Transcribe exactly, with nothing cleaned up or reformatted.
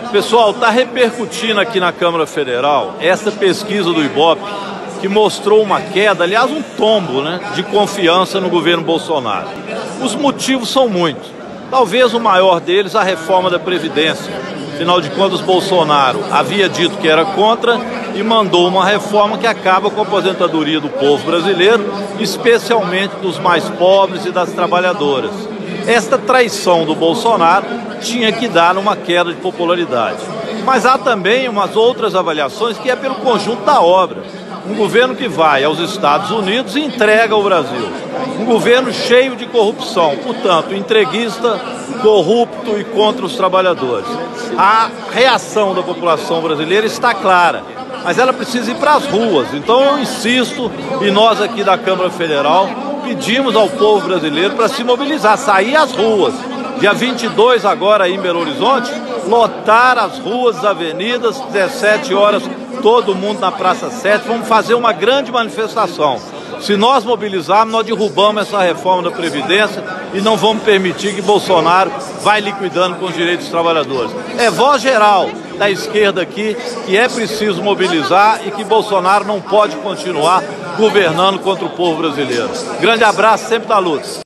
Pessoal, está repercutindo aqui na Câmara Federal essa pesquisa do Ibope que mostrou uma queda, aliás um tombo, né, de confiança no governo Bolsonaro. Os motivos são muitos. Talvez o maior deles a reforma da Previdência. Afinal de contas, Bolsonaro havia dito que era contra e mandou uma reforma que acaba com a aposentadoria do povo brasileiro, especialmente dos mais pobres e das trabalhadoras. Esta traição do Bolsonaro tinha que dar uma queda de popularidade. Mas há também umas outras avaliações que é pelo conjunto da obra. Um governo que vai aos Estados Unidos e entrega o Brasil. Um governo cheio de corrupção, portanto, entreguista, corrupto e contra os trabalhadores. A reação da população brasileira está clara, mas ela precisa ir para as ruas. Então eu insisto, e nós aqui da Câmara Federal pedimos ao povo brasileiro para se mobilizar, sair às ruas. Dia vinte e dois agora aí em Belo Horizonte, lotar as ruas, as avenidas, dezessete horas, todo mundo na Praça sete, vamos fazer uma grande manifestação. Se nós mobilizarmos, nós derrubamos essa reforma da Previdência e não vamos permitir que Bolsonaro vai liquidando com os direitos dos trabalhadores. É voz geral da esquerda aqui que é preciso mobilizar e que Bolsonaro não pode continuar governando contra o povo brasileiro. Grande abraço, sempre na luta.